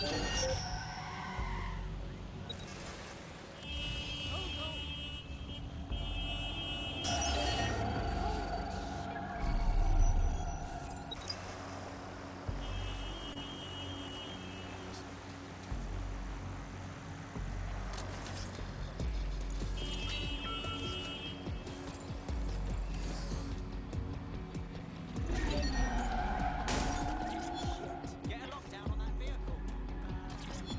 Get a lockdown on that vehicle.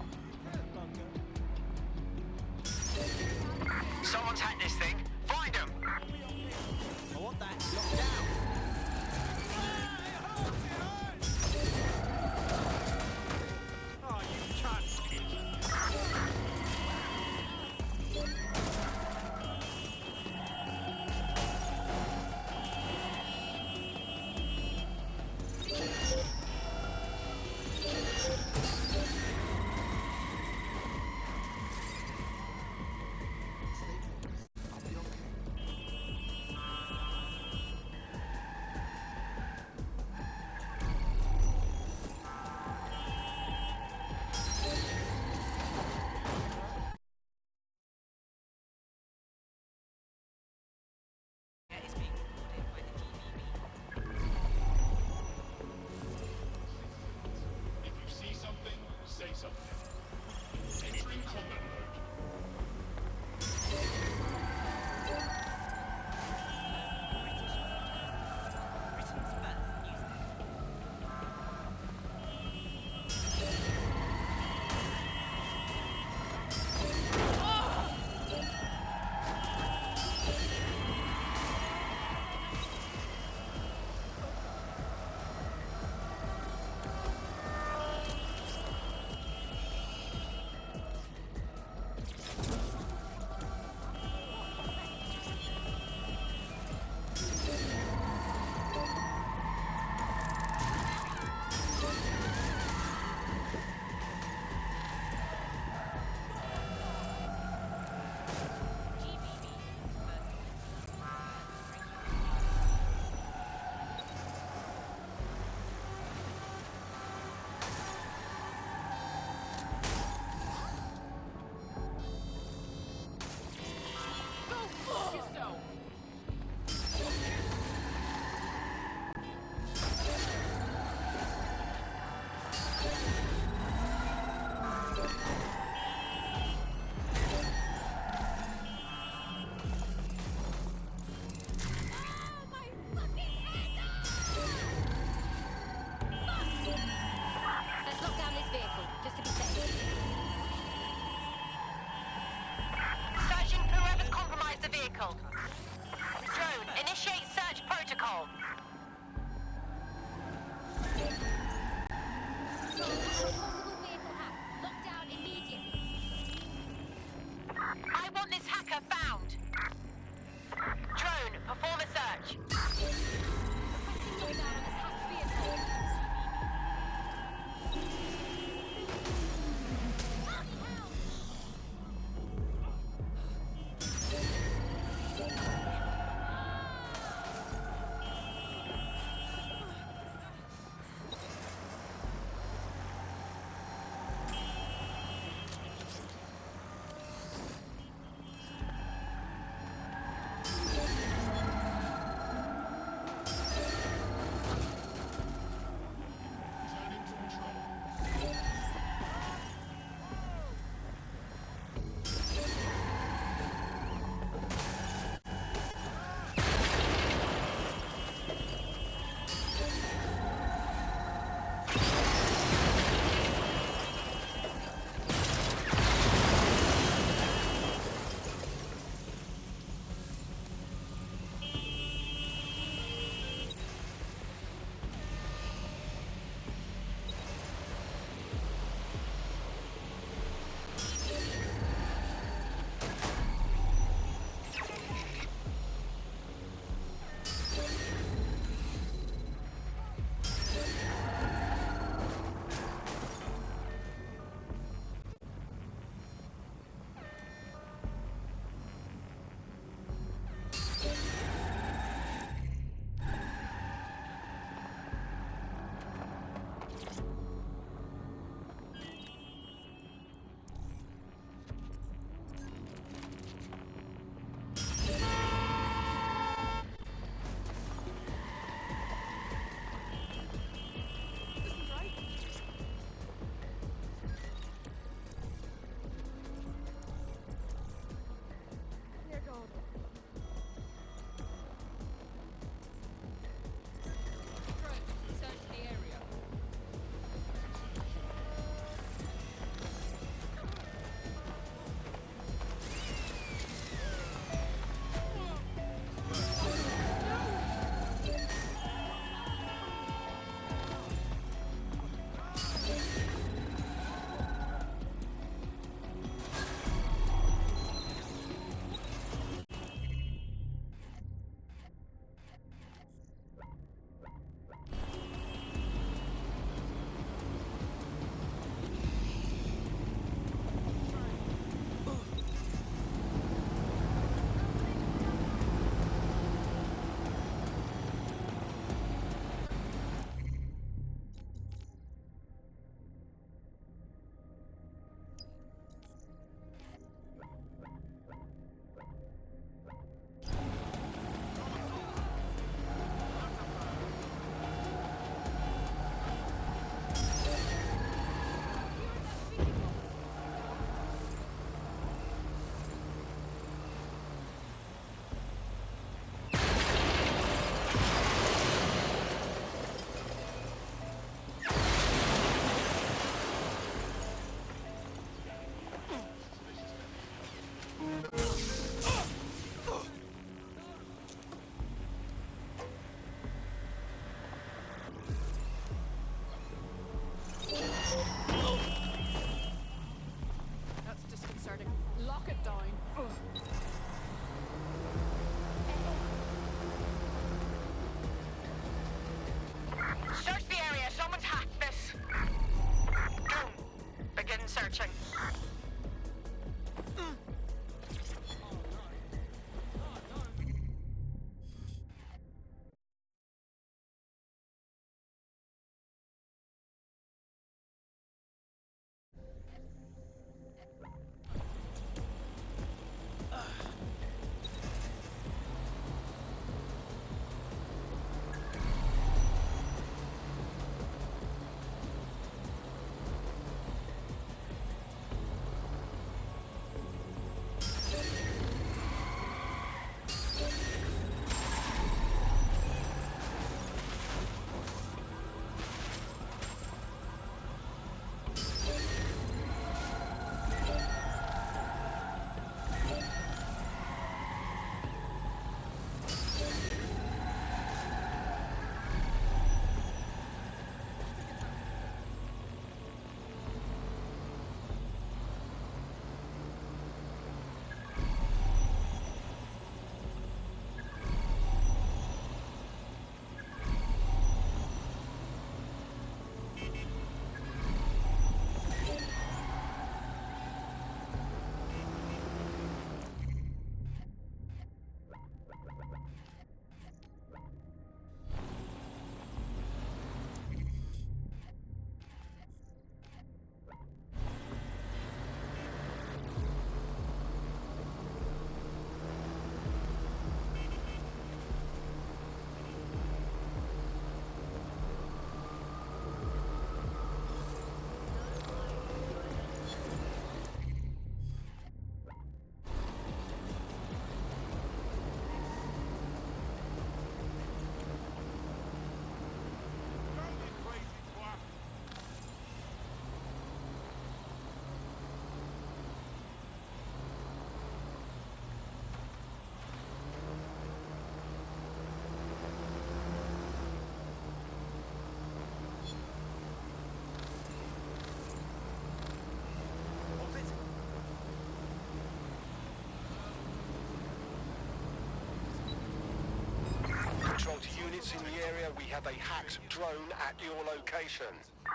in the area. We have a hacked drone at your location.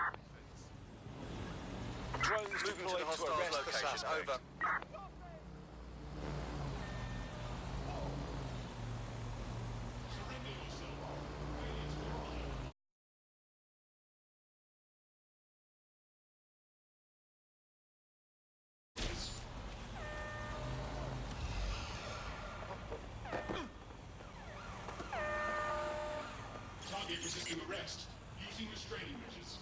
Drones moving to the hostile location. Over. Target resisting arrest. Using restraining measures.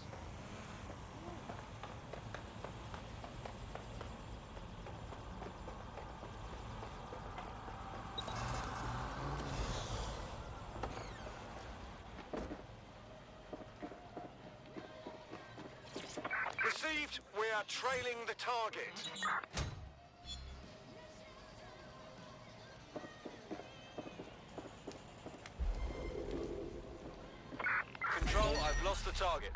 Received. We are trailing the target. Control, I've lost the target.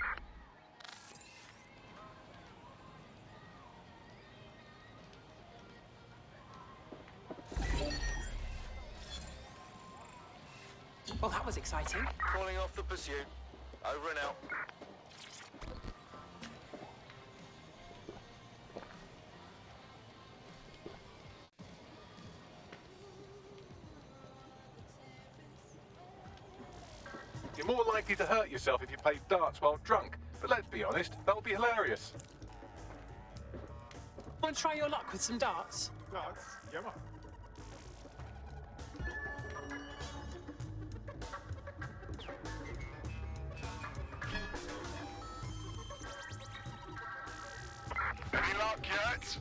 Well, that was exciting. Calling off the pursuit. Over and out. You're more likely to hurt yourself if you play darts while drunk, but let's be honest, that would be hilarious. Want to try your luck with some darts? Darts? Yeah, man. Any luck yet?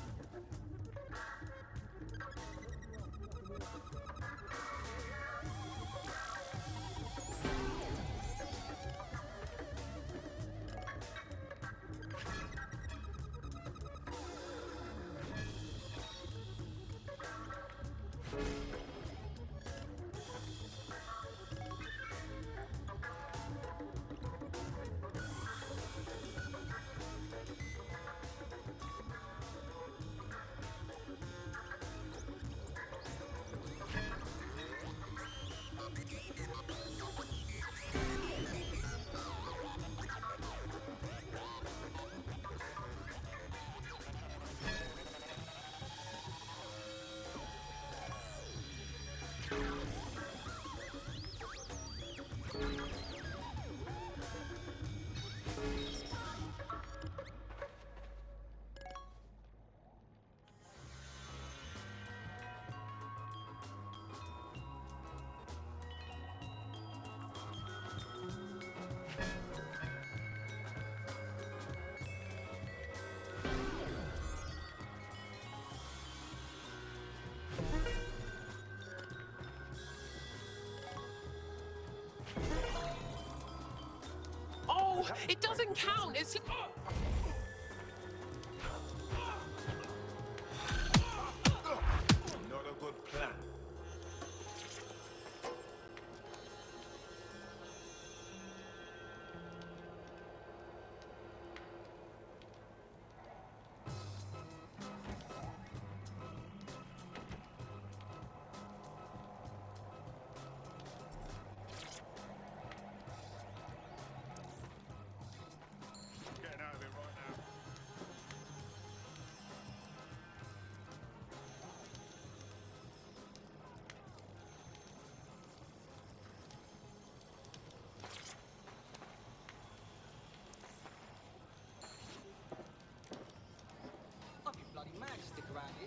Oh, it doesn't count. It's... Not a good plan. Getting out of it right now. I'd be bloody mad to stick around here.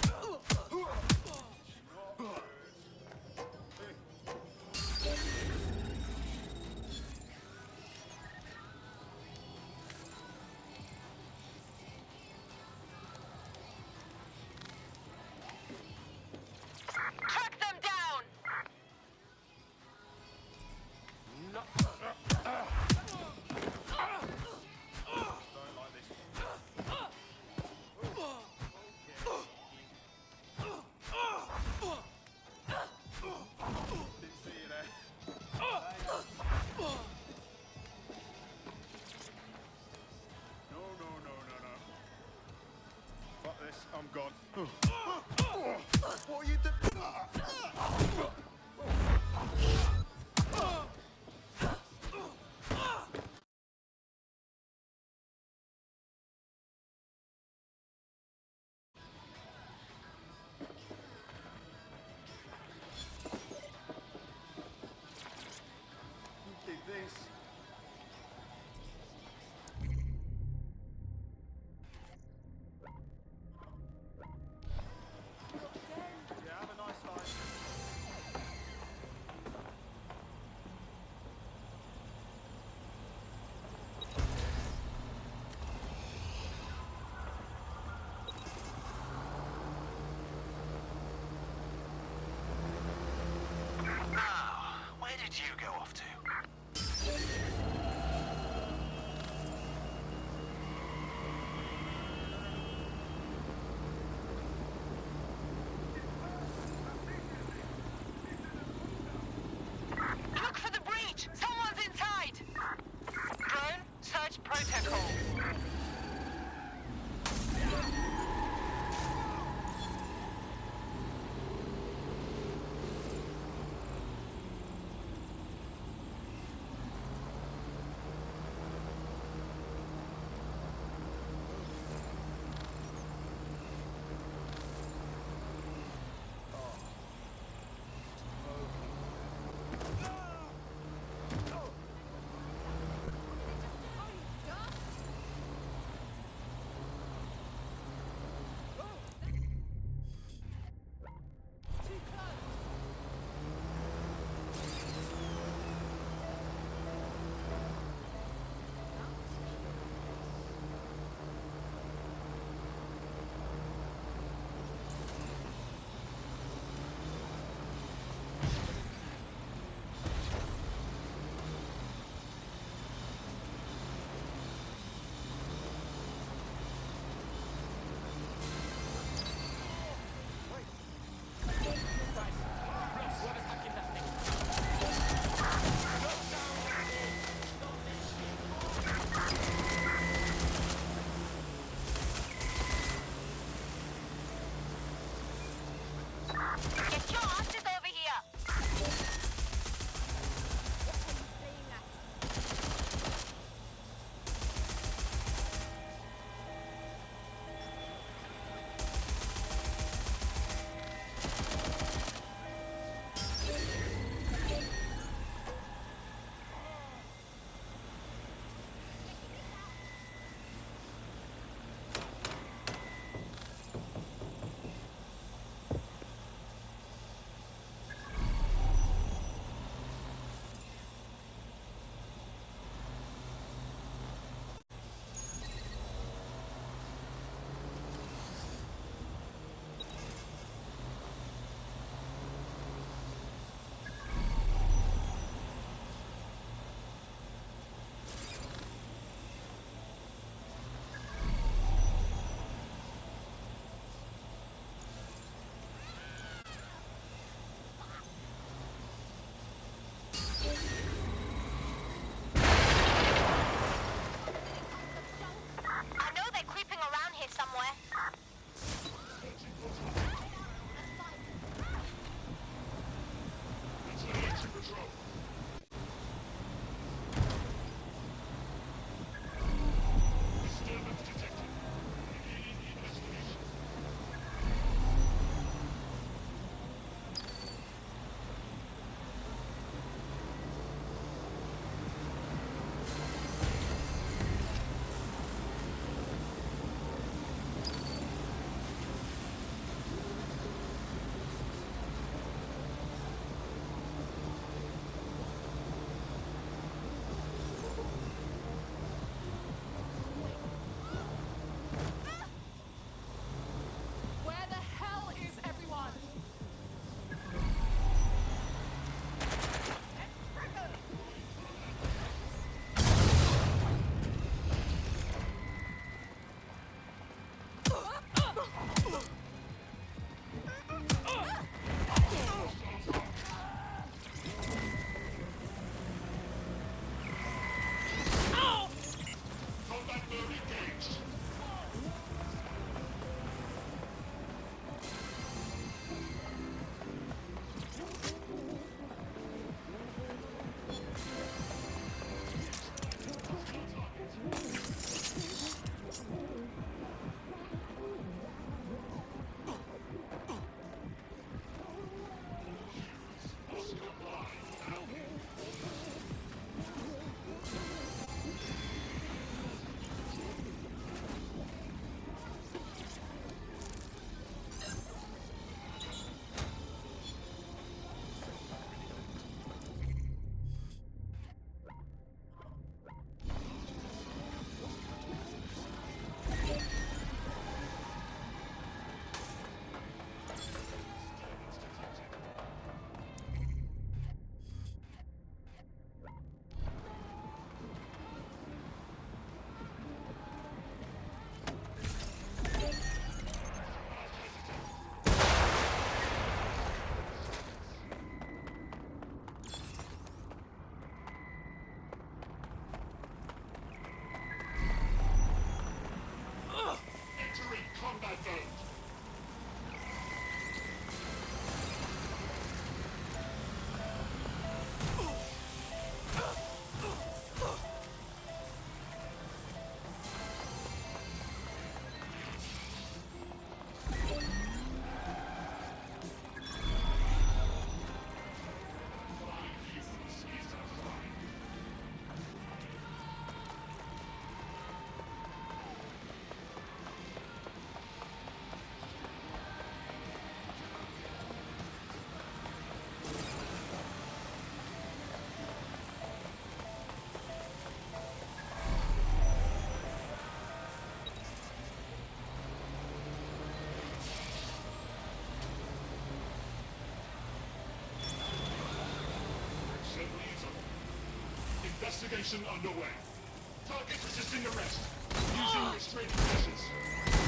Track them down! No. Don't like this. Didn't see you there. No. Fuck this, I'm gone. What are you doing? Investigation underway. Target resisting arrest. Using restraining measures.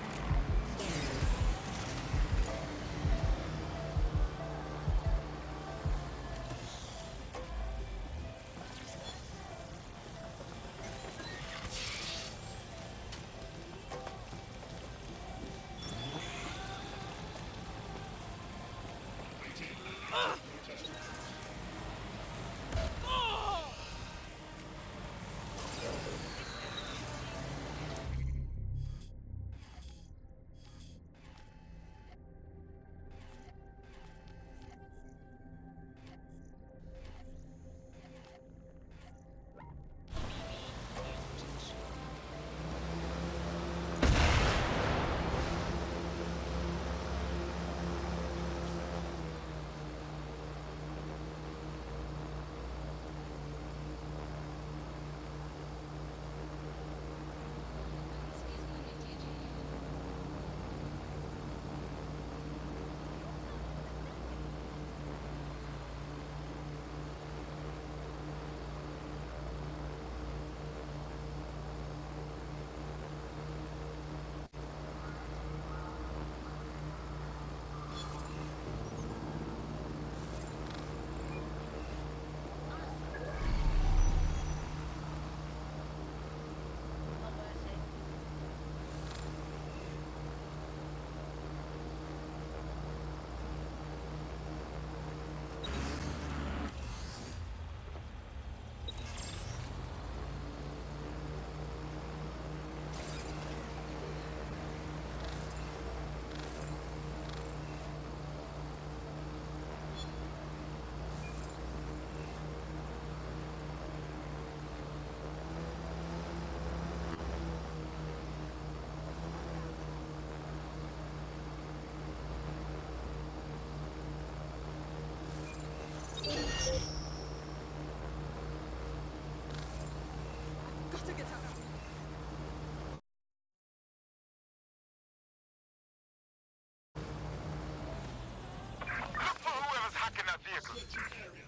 Gotta get out. Look for whoever's hacking that vehicle. Area.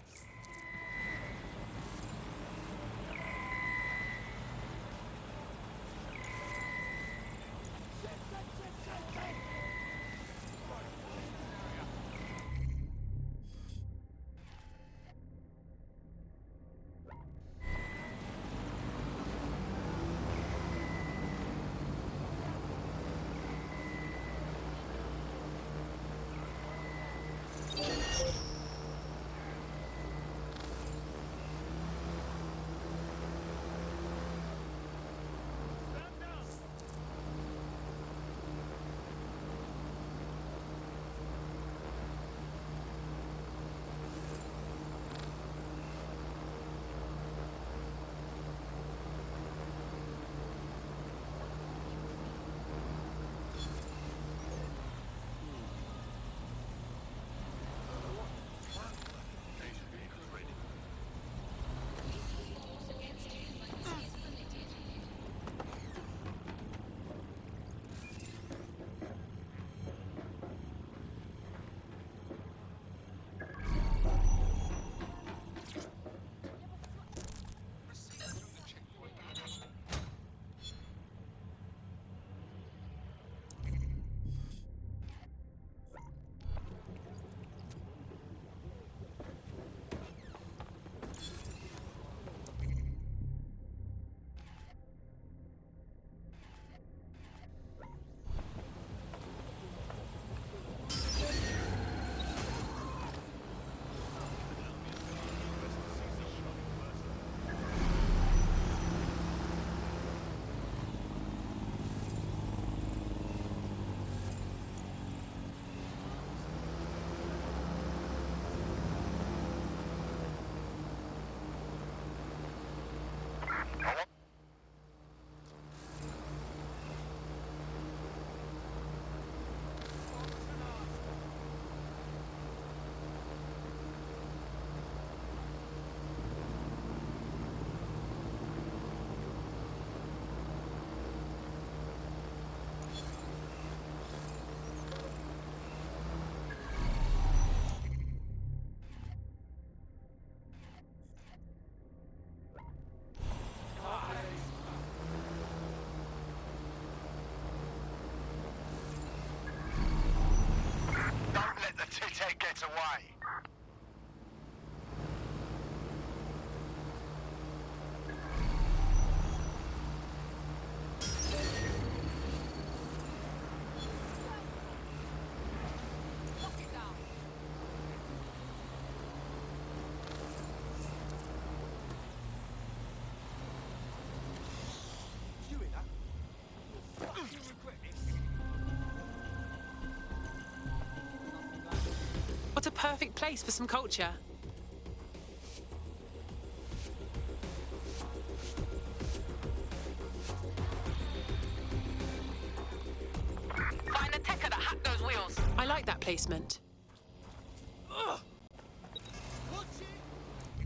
way. Lock it down. You hear that? You'll fucking regret this. What a perfect place for some culture. Find the techer that hacked those wheels. I like that placement. Watch it.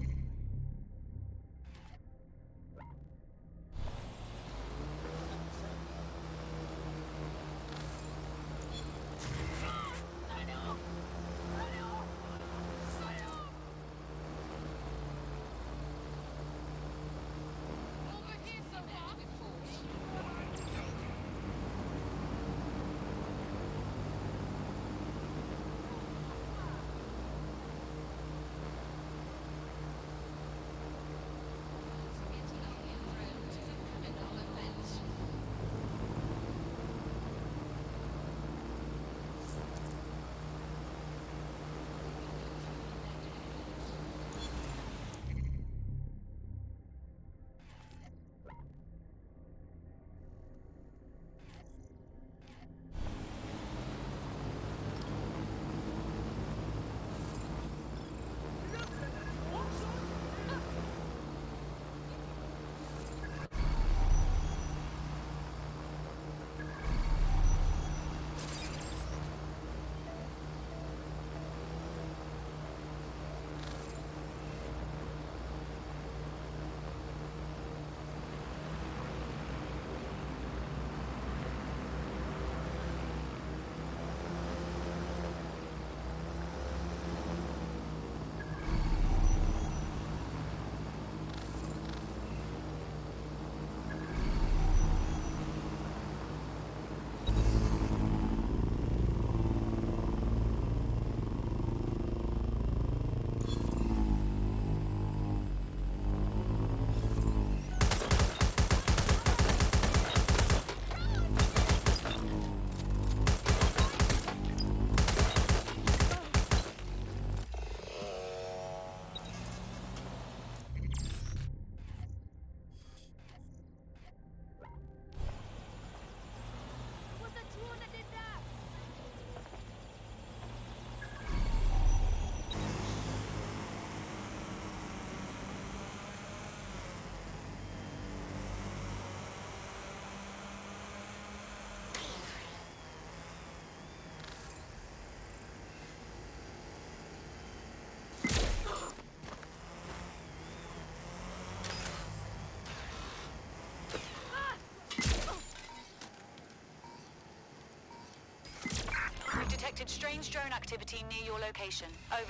We've detected strange drone activity near your location. Over.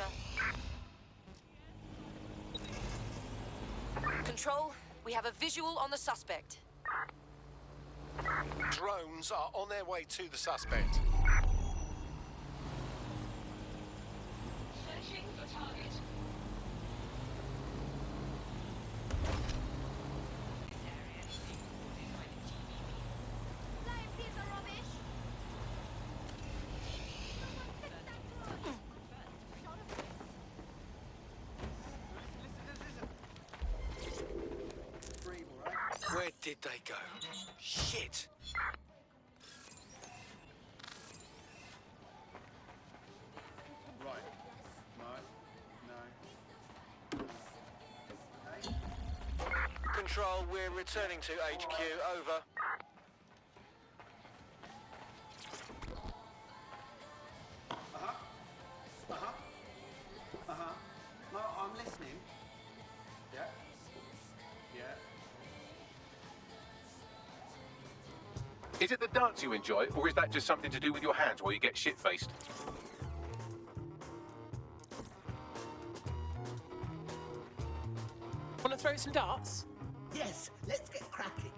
Control, we have a visual on the suspect. Drones are on their way to the suspect. Searching for target. Where did they go? Shit! Right. No. Okay. Control, we're returning to HQ. Over. No, I'm listening. Yeah. Yeah. Is it the dance you enjoy, or is that just something to do with your hands while you get shit-faced? Want to throw some darts? Yes, let's get cracking.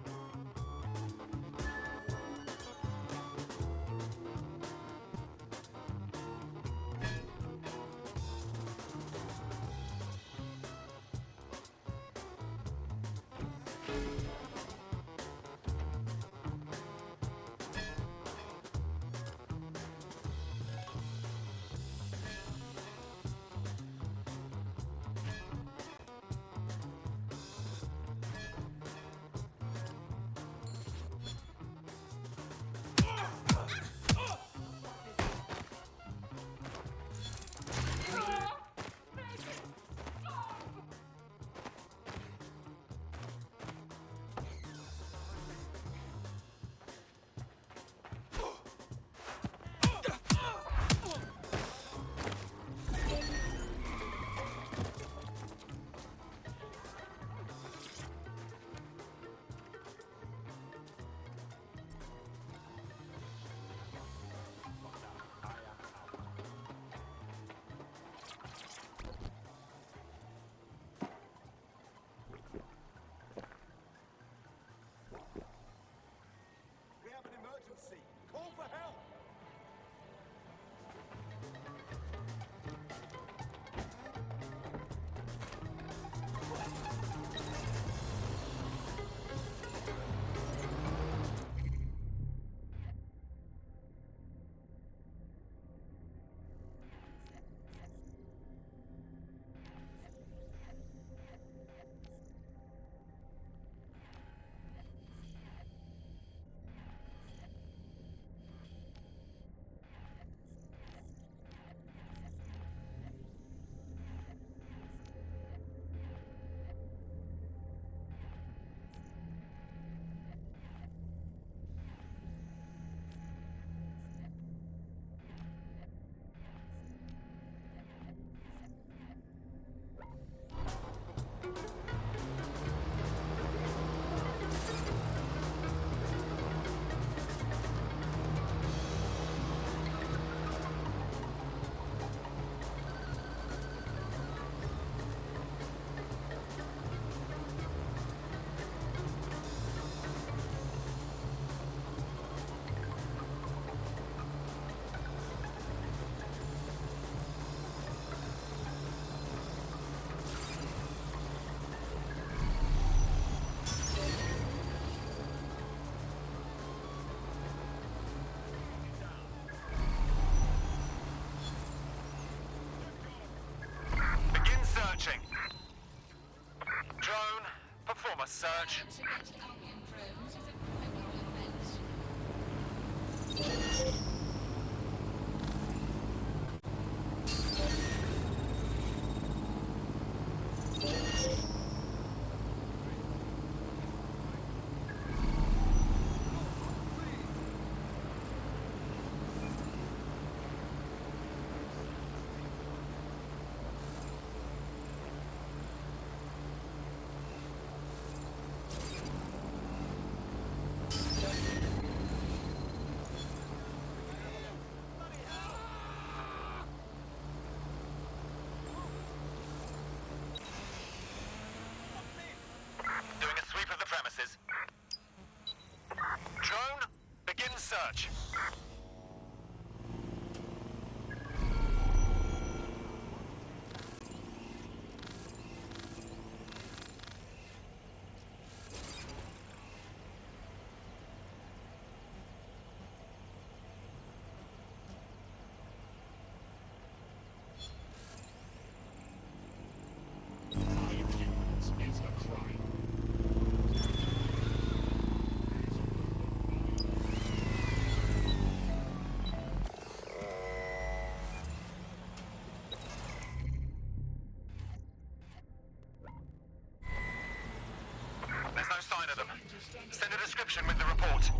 We have an emergency. Call for help. Begin searching. Drone, perform a search. Doing a sweep of the premises. Drone, begin search. It's a crime. There's no sign of them. Send a description with the report.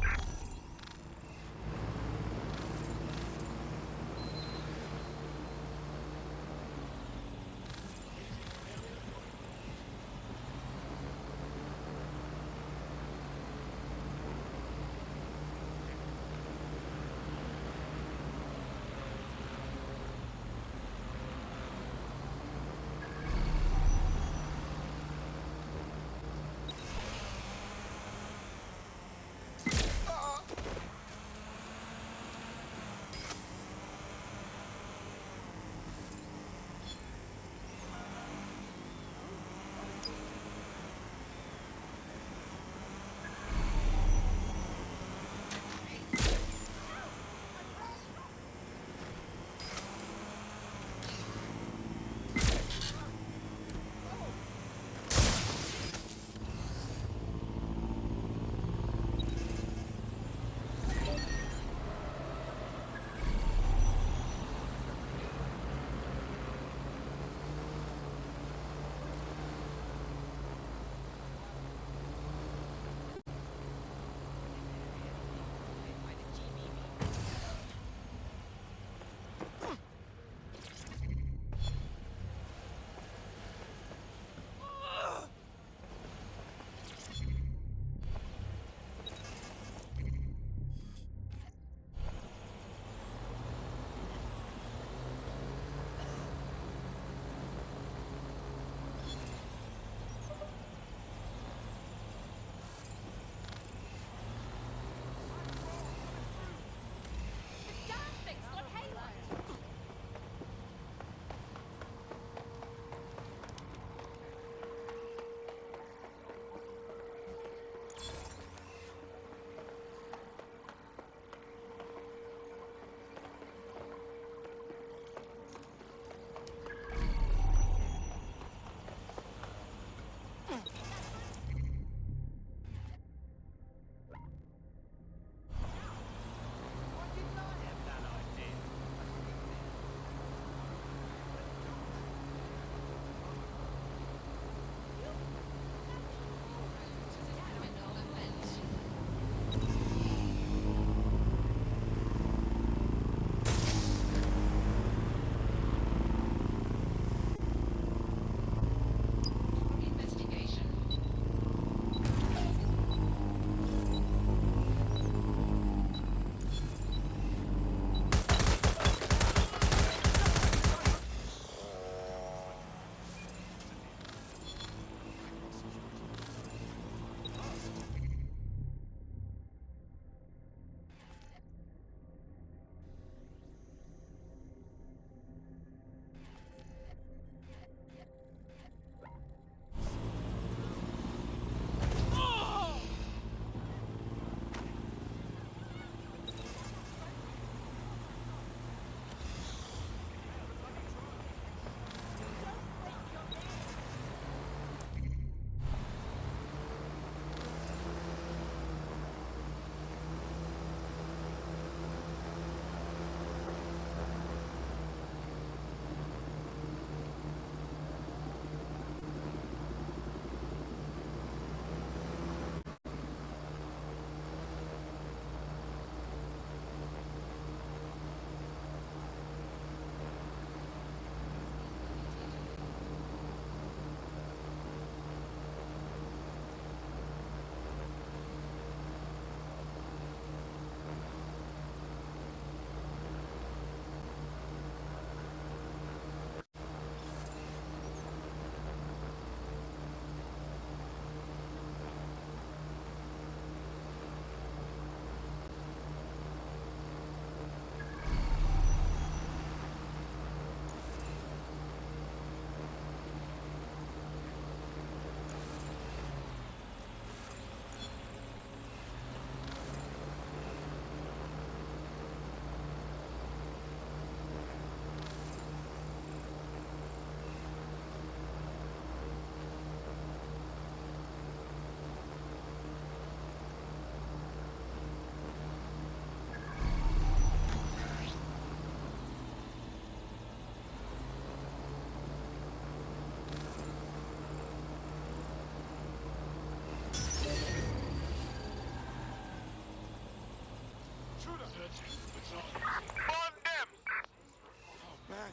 searching, but it's not. Burn them! Oh, man.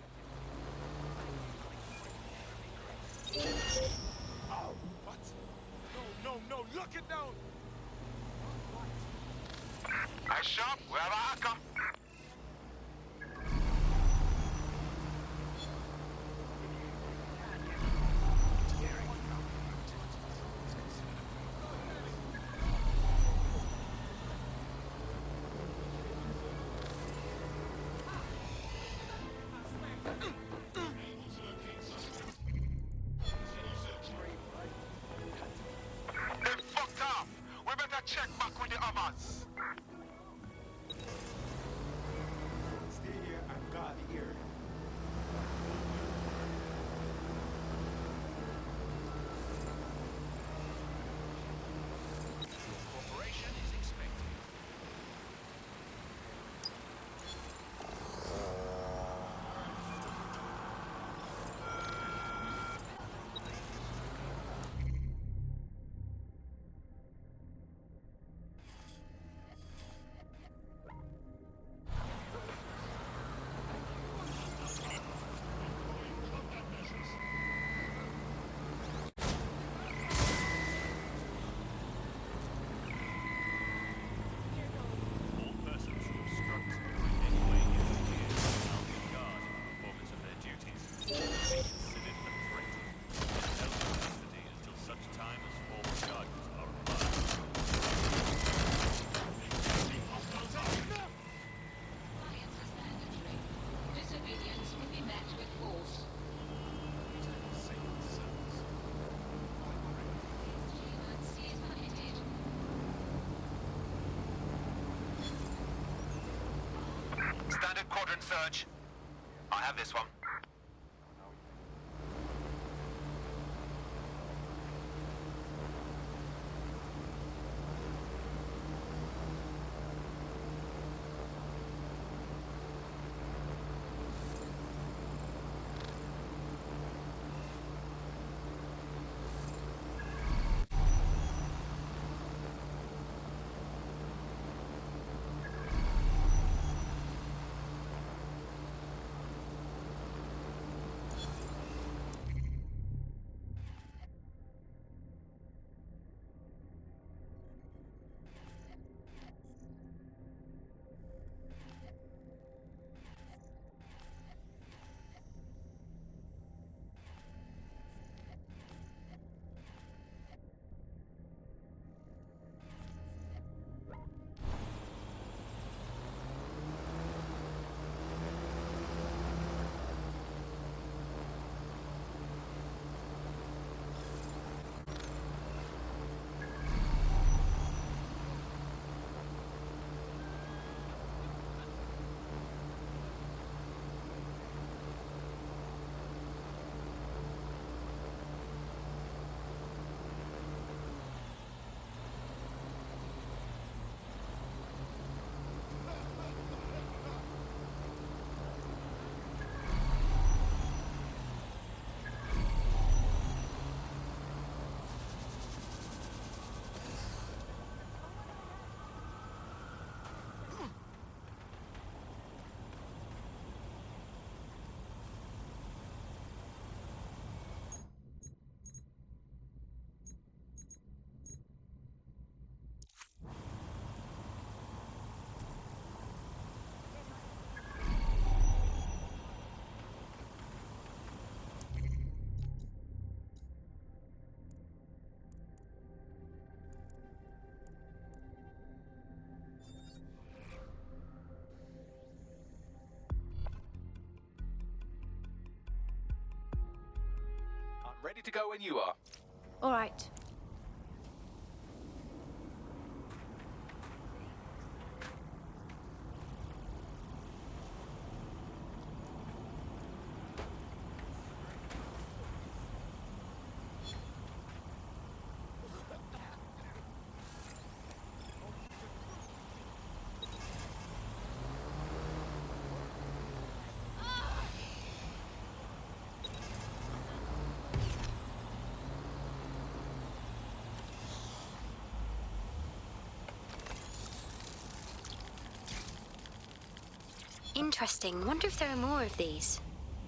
What? No, lock it down! Hey, Sharp, we have a hacker. They fucked off. We better check back with the others. Stay here and guard the area. Operation is expected. All persons who obstruct or in any way interfere with the mounted guard in the performance of their duties will be considered a threat and held in custody until such time as formal charges are applied. Compliance is mandatory. Disobedience will be met with force. G1C is unhitted. Standard quadrant search. I have this one. I'm ready to go when you are. All right. Interesting. Wonder if there are more of these.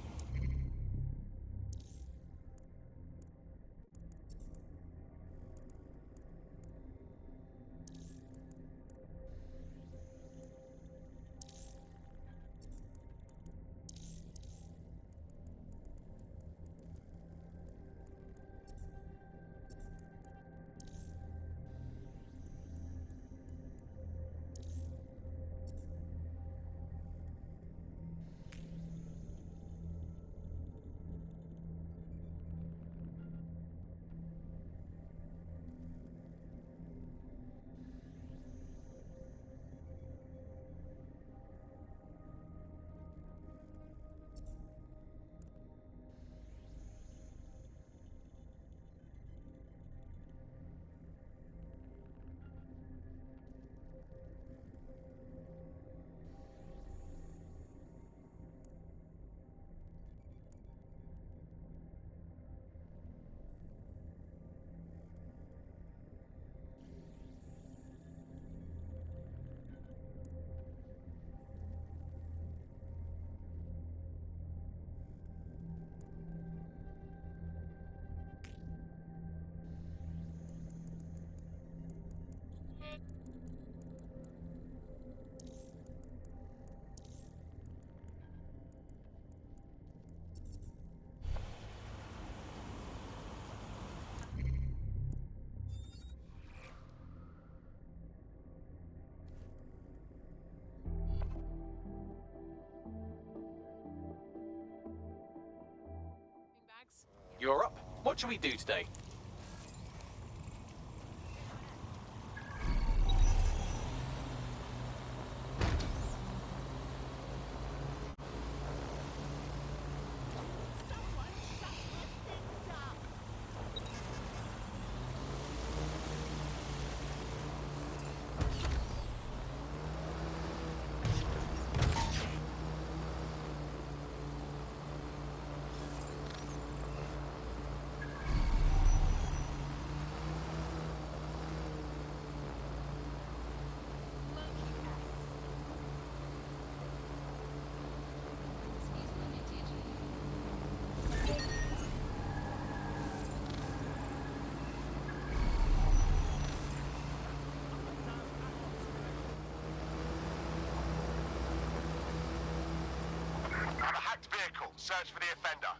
Bags? You're up. What shall we do today? Is limited. Have a hacked vehicle. Search for the offender.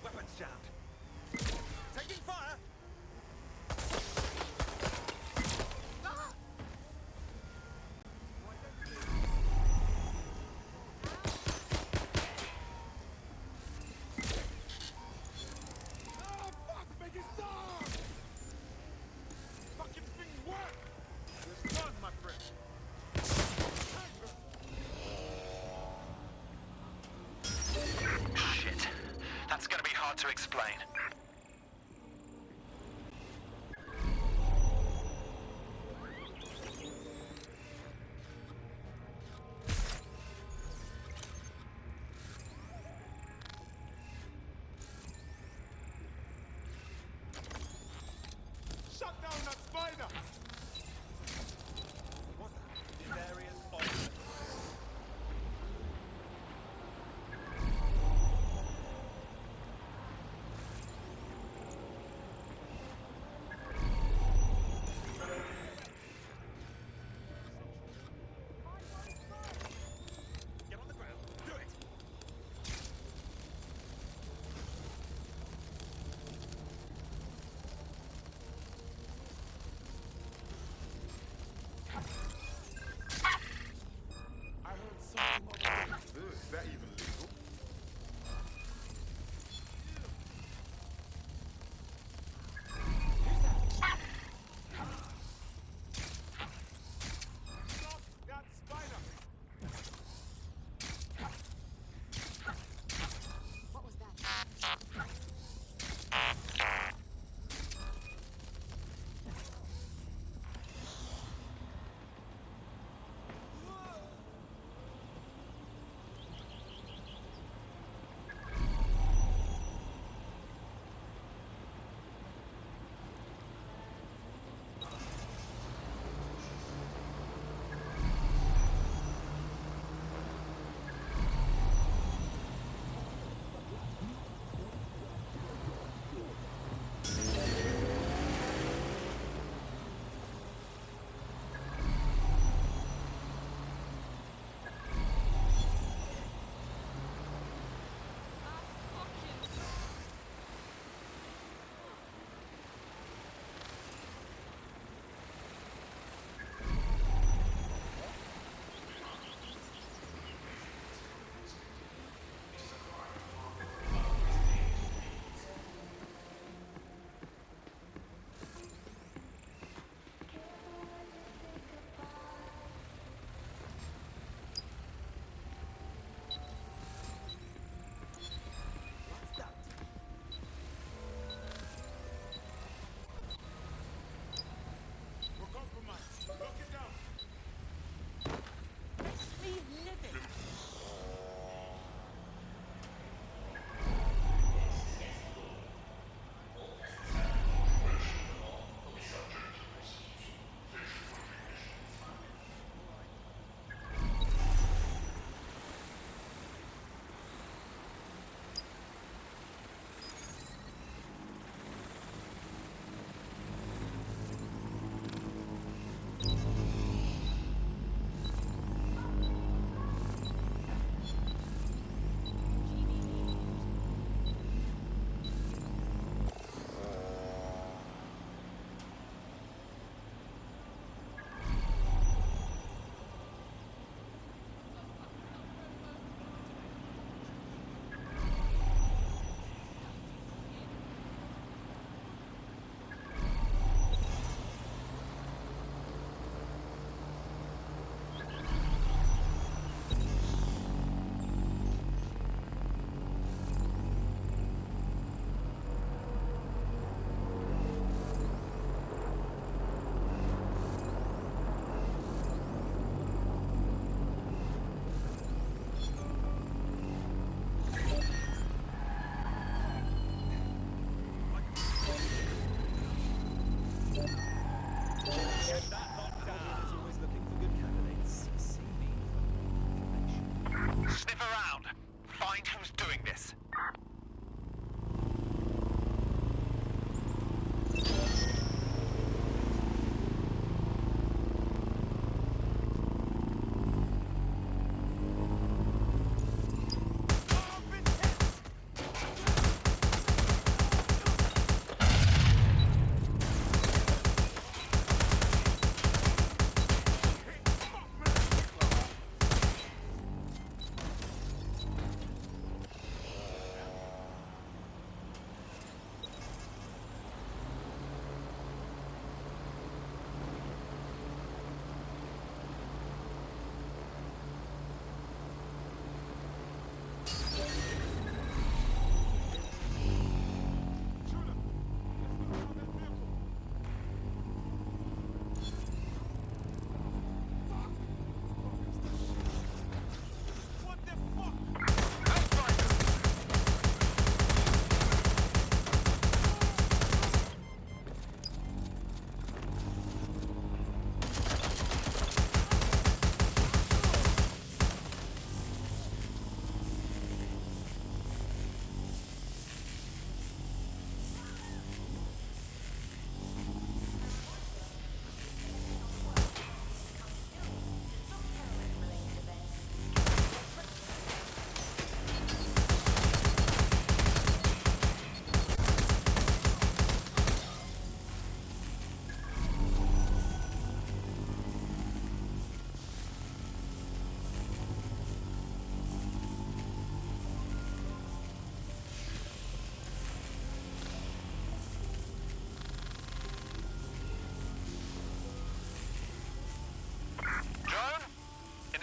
Weapons jammed. Taking fire! Oh, fuck! Make it stop! Fucking thing work! It's done, my friend. Shit. That's gonna be hard to explain.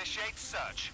Initiate search.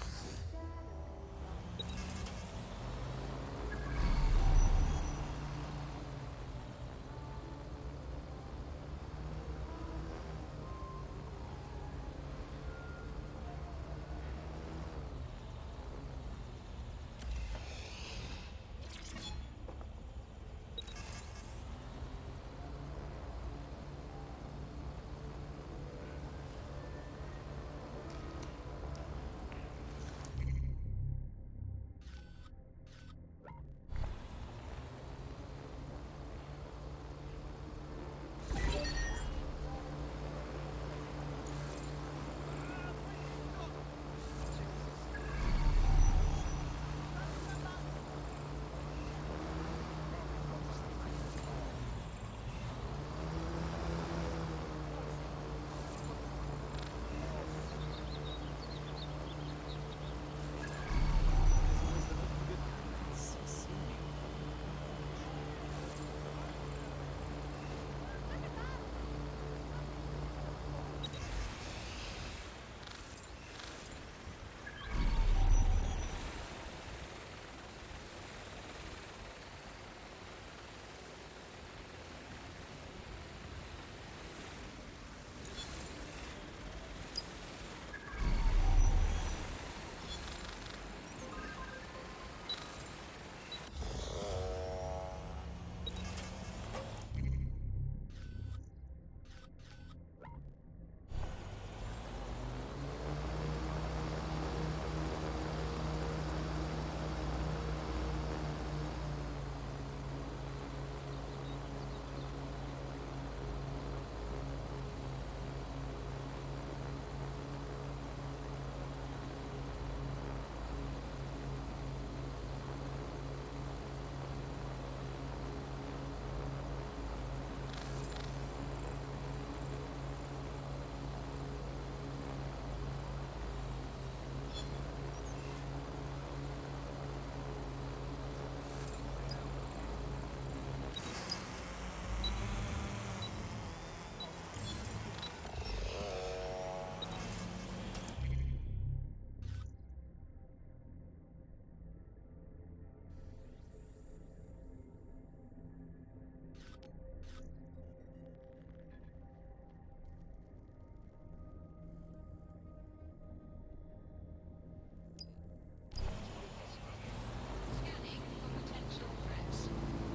Scanning for potential threats.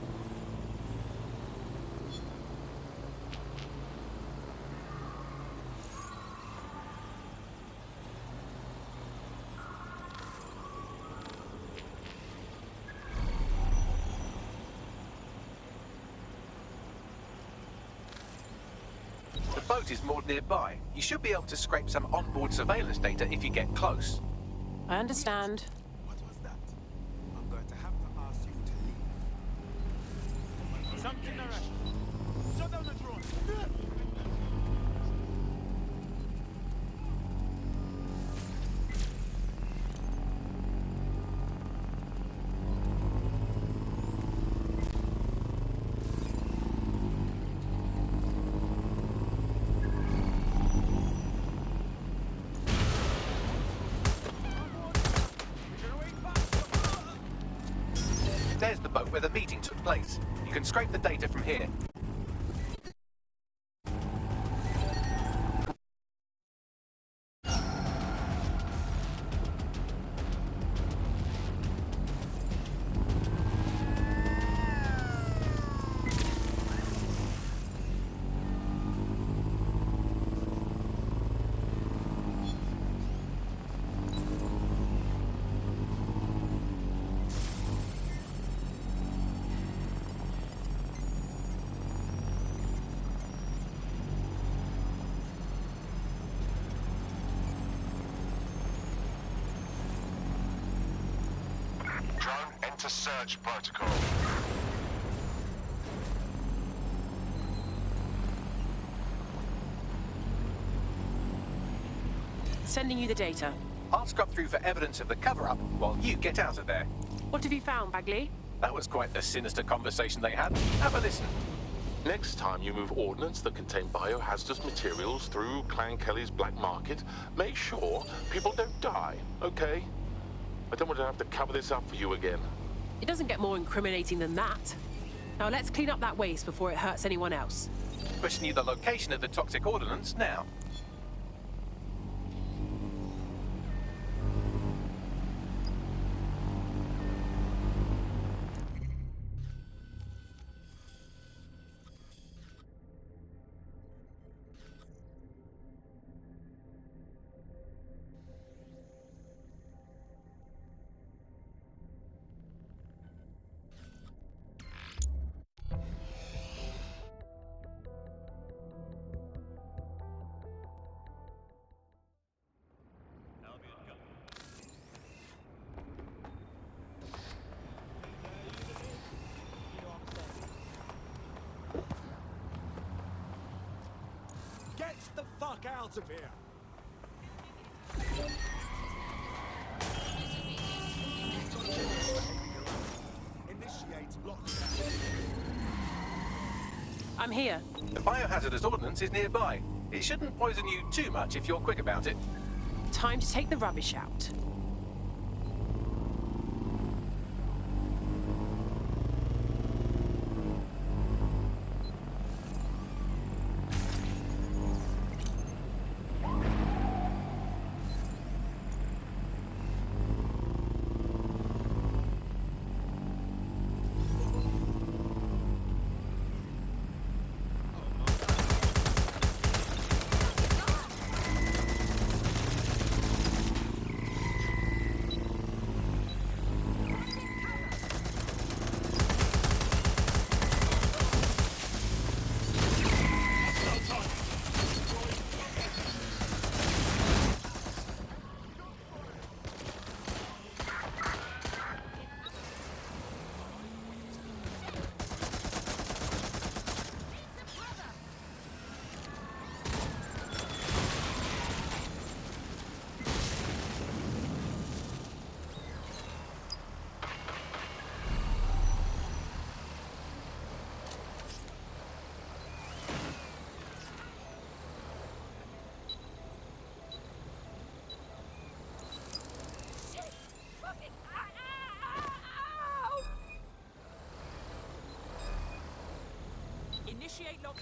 The boat is moored nearby. You should be able to scrape some onboard surveillance data if you get close. I understand. What was that? I'm going to have to ask you to leave. Something around. Shut down the drone. There's the boat where the meeting took place. You can scrape the data from here. Drone, enter search protocol. Sending you the data. I'll scrub through for evidence of the cover-up while you get out of there. What have you found, Bagley? That was quite the sinister conversation they had. Have a listen. Next time you move ordnance that contain biohazardous materials through Clan Kelly's black market, make sure people don't die, okay? I don't want to have to cover this up for you again. It doesn't get more incriminating than that. Now let's clean up that waste before it hurts anyone else. Pushing you the location of the toxic ordnance now. Albion go. Get the fuck out of here! Initiate lockdown. I'm here. The biohazardous ordnance is nearby. It shouldn't poison you too much if you're quick about it. Time to take the rubbish out. Initiate lock.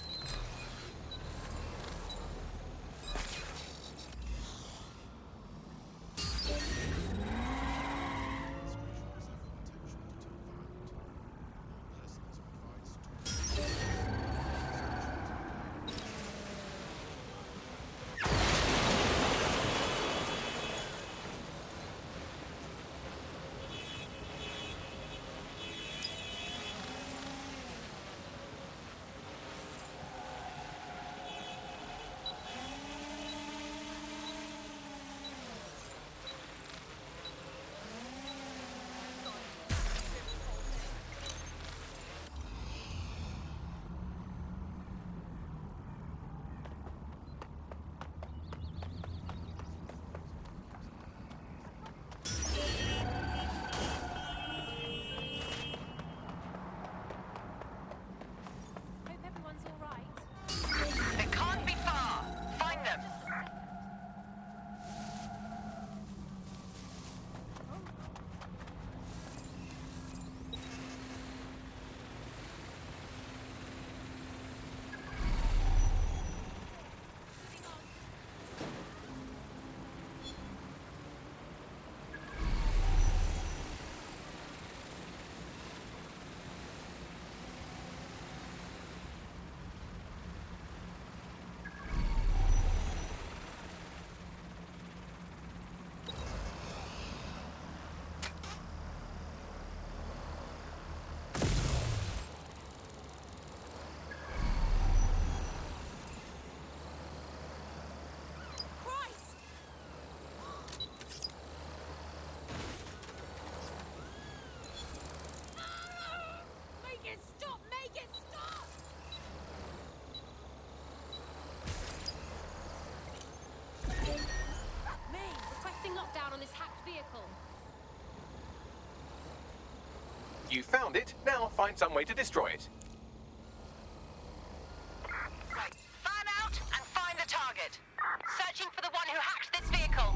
It can't be far. Find them. Lockdown on this hacked vehicle. You found it, now find some way to destroy it. man who hacked this vehicle.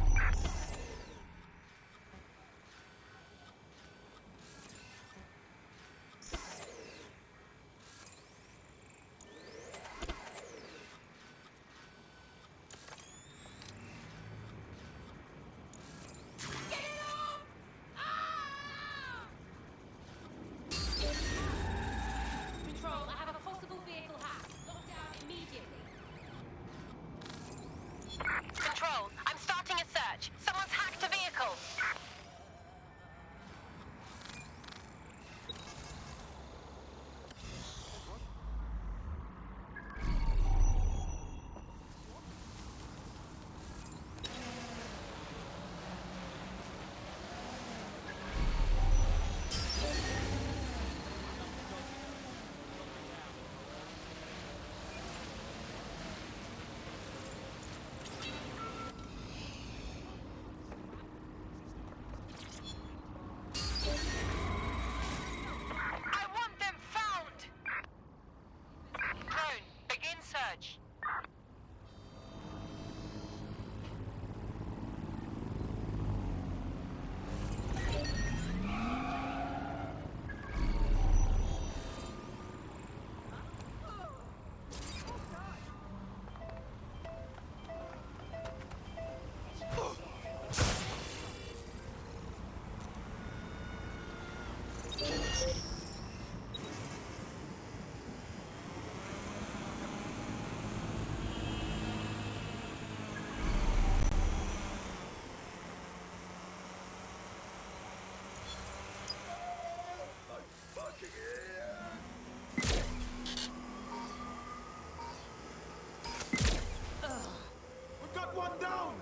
Control, I have a possible vehicle hack. Lock down immediately. Control, I'm starting a search. Someone's hacked a vehicle. I want them found! Drone, begin search. We've got one down!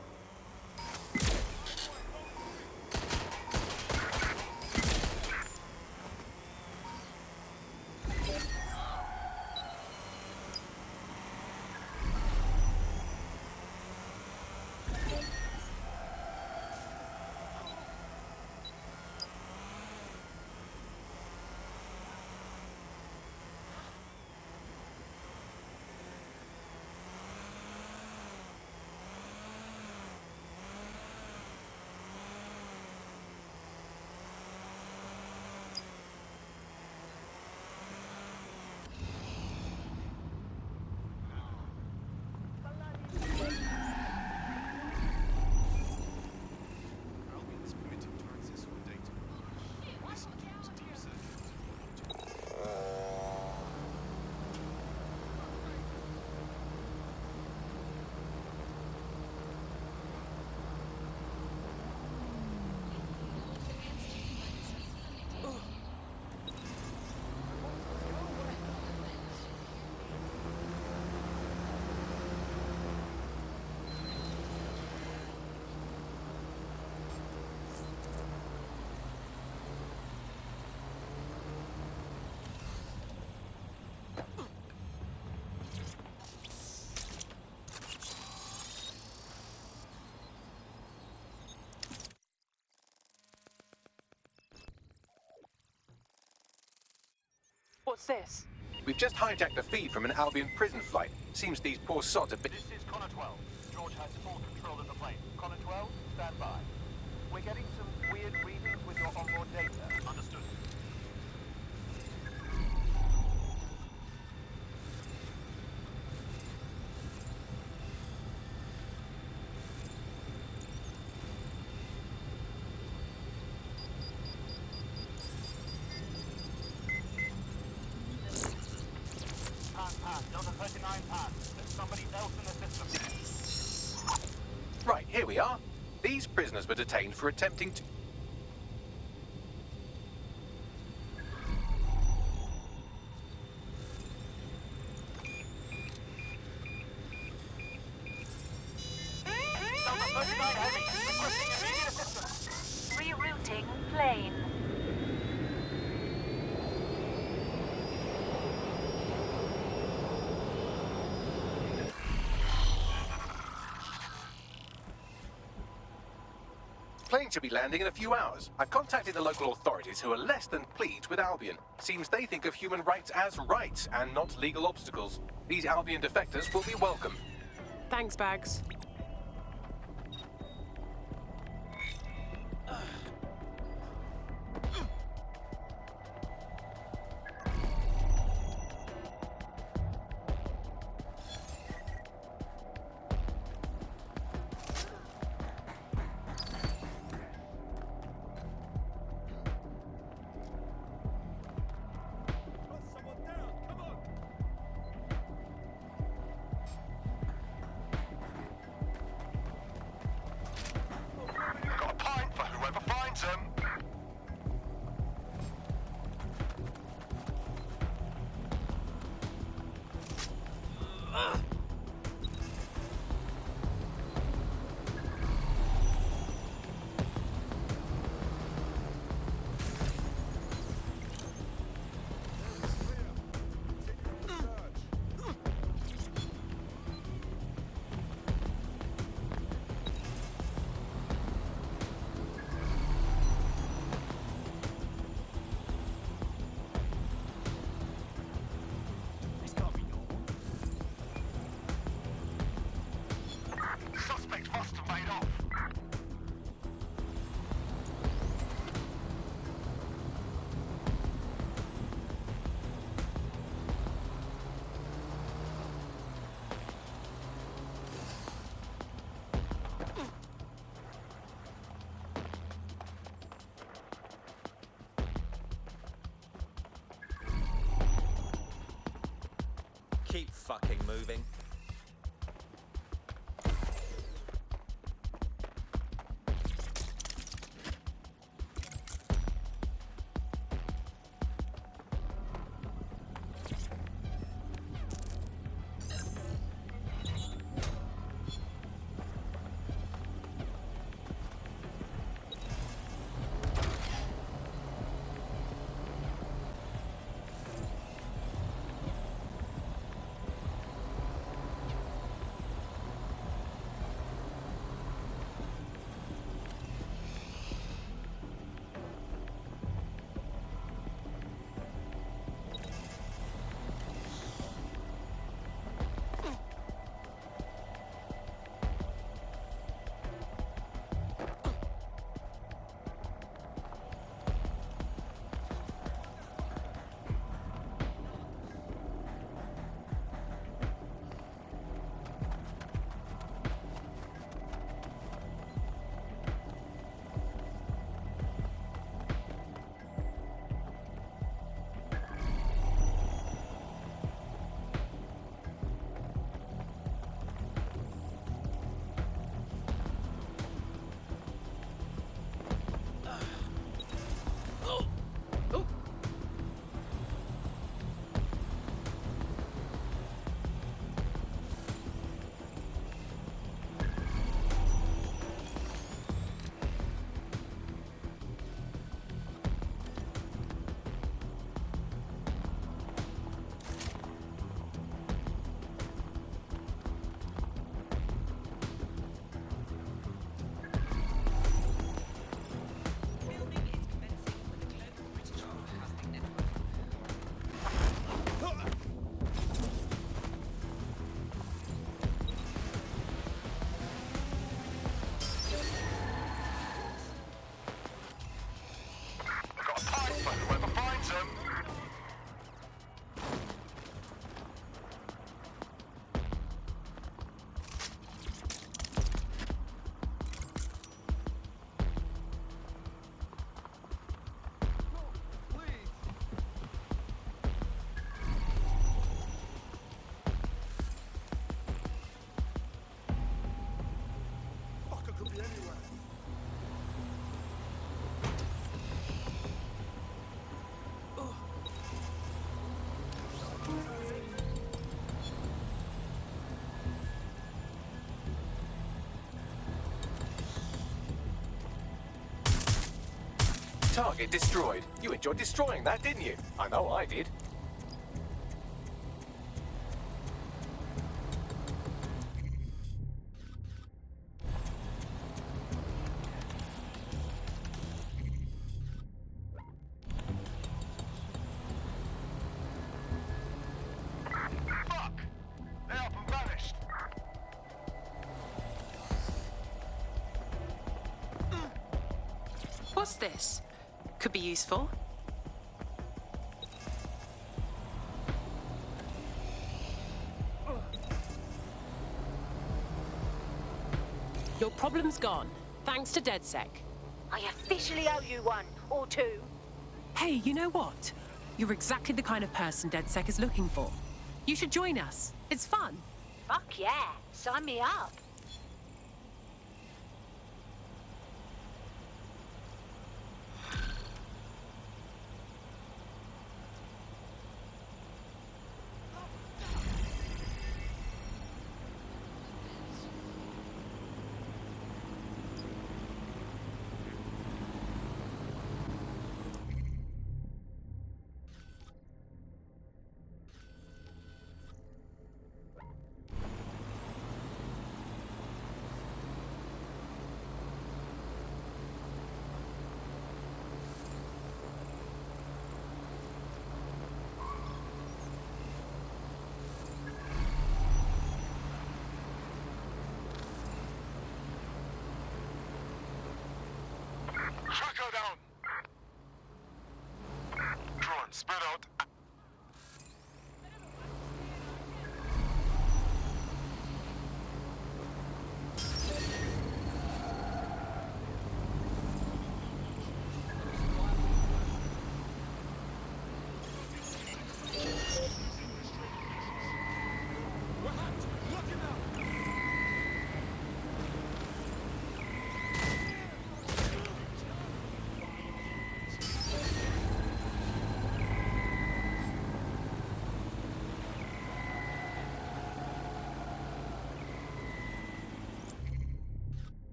Albion's permitted to access your data. This includes deep search. What's this? We've just hijacked a feed from an Albion prison flight. Seems these poor sods have been... This is Connor 12. George has full control of the plane. Connor 12, stand by. We're getting some weird readings with your onboard data. Understood. Delta 39 pan. There's somebody else in the system. Right, here we are. These prisoners were detained for attempting to... Delta 39 heavy. Requesting immediate assistance. Rerouting plane. Plane should be landing in a few hours. I've contacted the local authorities who are less than pleased with Albion. Seems they think of human rights as rights and not legal obstacles. These Albion defectors will be welcome. Thanks, Bags. fucking moving. Target destroyed. You enjoyed destroying that, didn't you? I know I did. Fuck! They're up and vanished. What's this? Could be useful. Your problem's gone, thanks to DedSec. I officially owe you one, or two. Hey, you know what? You're exactly the kind of person DedSec is looking for. You should join us. It's fun. Fuck yeah, sign me up.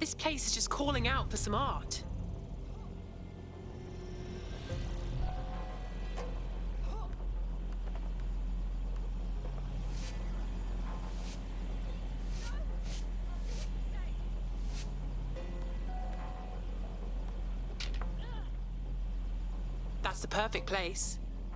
This place is just calling out for some art. That's the perfect place.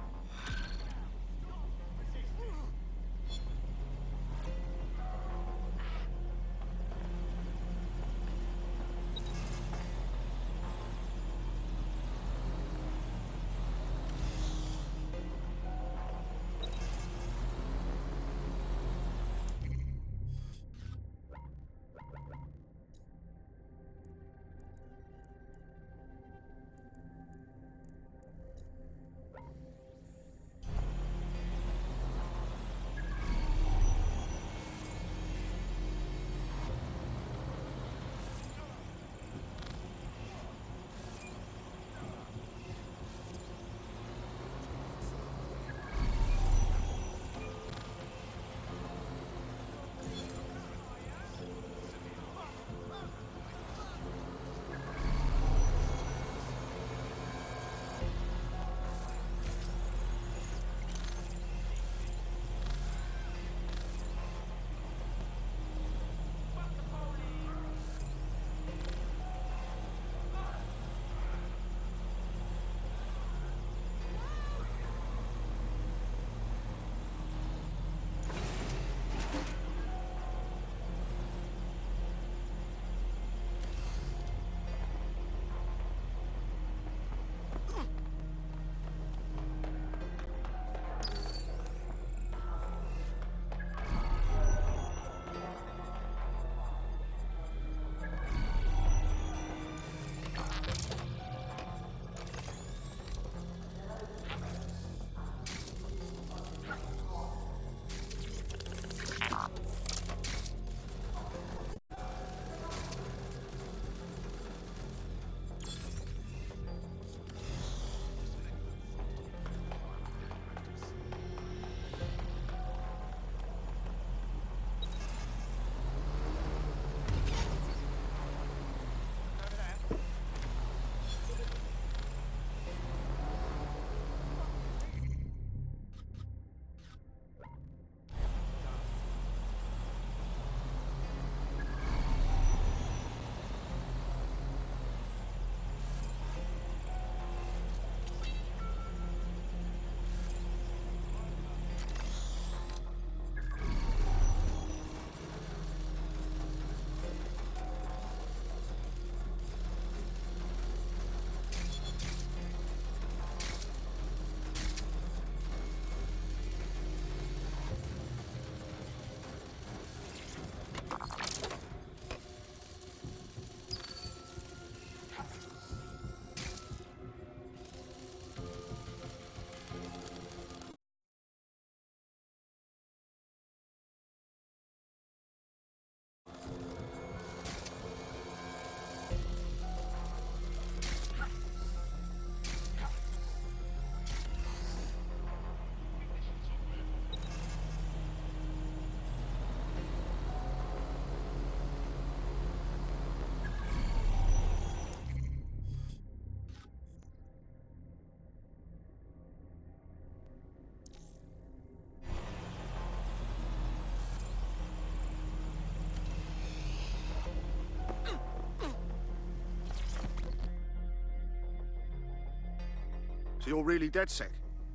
So you're really DedSec?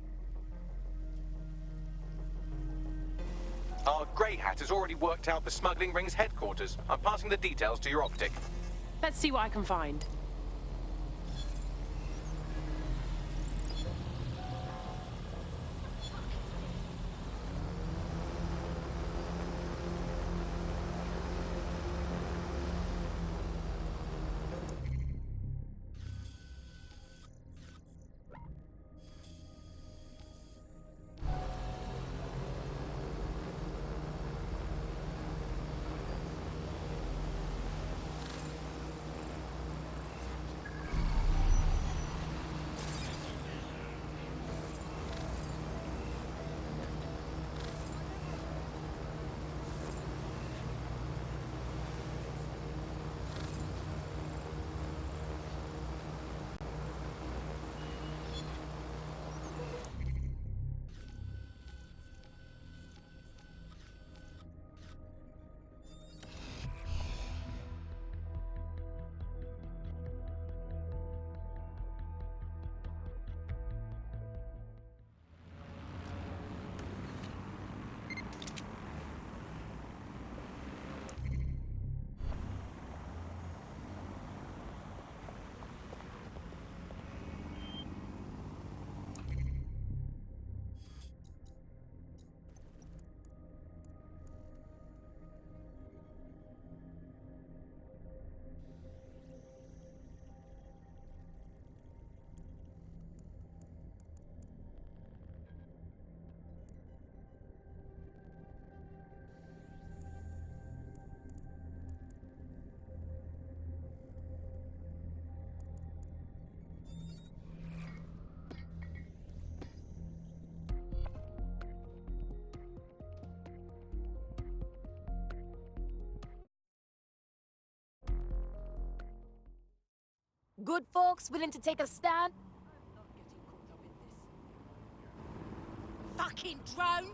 Our Grey Hat has already worked out the smuggling ring's headquarters. I'm passing the details to your optic. Let's see what I can find. Good folks willing to take a stand? Fucking drone!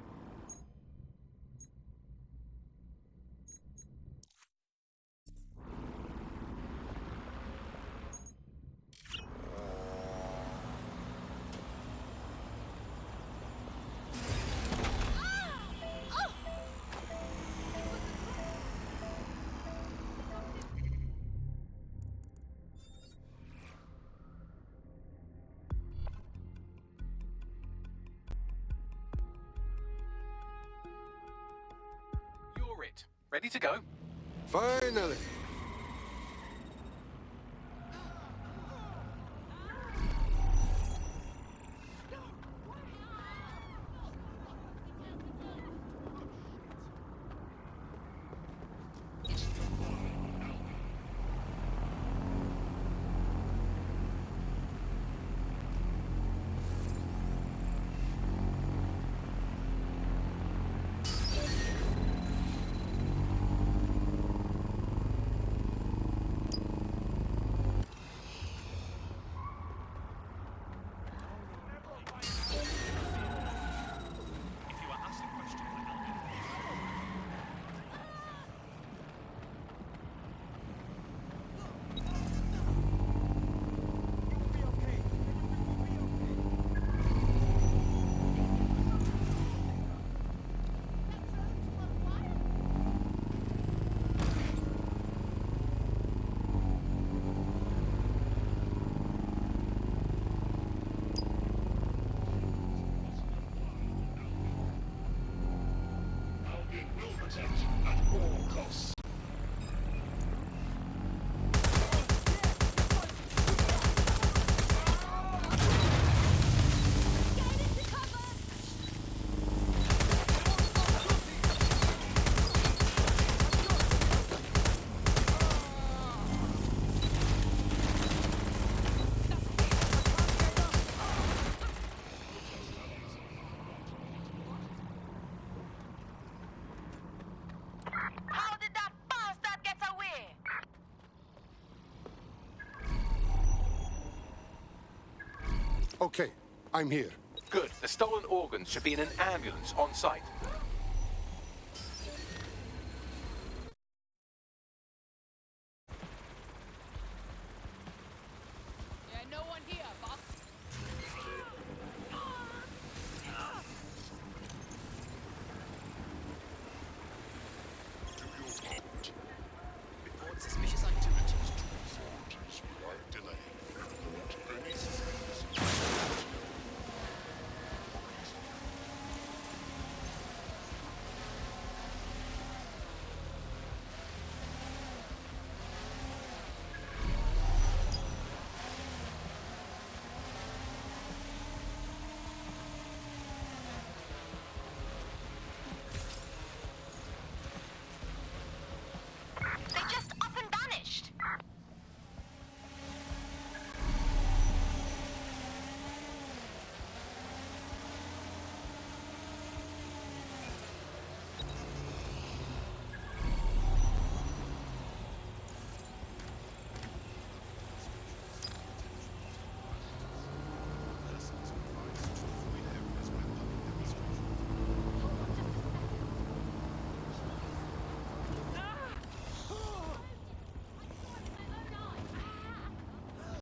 You're it. Ready to go? Finally. If you are asked a question by Albion, Albion will protect at all costs. How did that bastard get away? Okay, I'm here. Good. The stolen organs should be in an ambulance on site.